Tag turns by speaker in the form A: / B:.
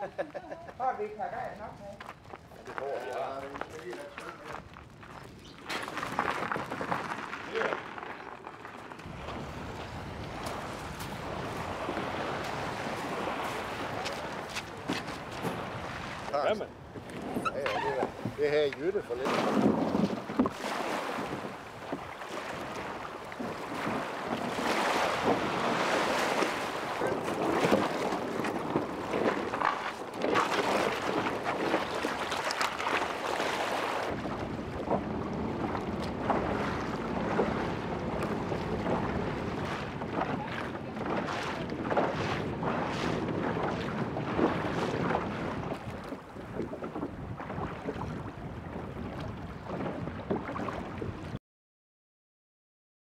A: Har vi karret nok med?
B: Det tror jeg, ja.
C: Jamen.
B: Ja, det her er Jytte for lidt.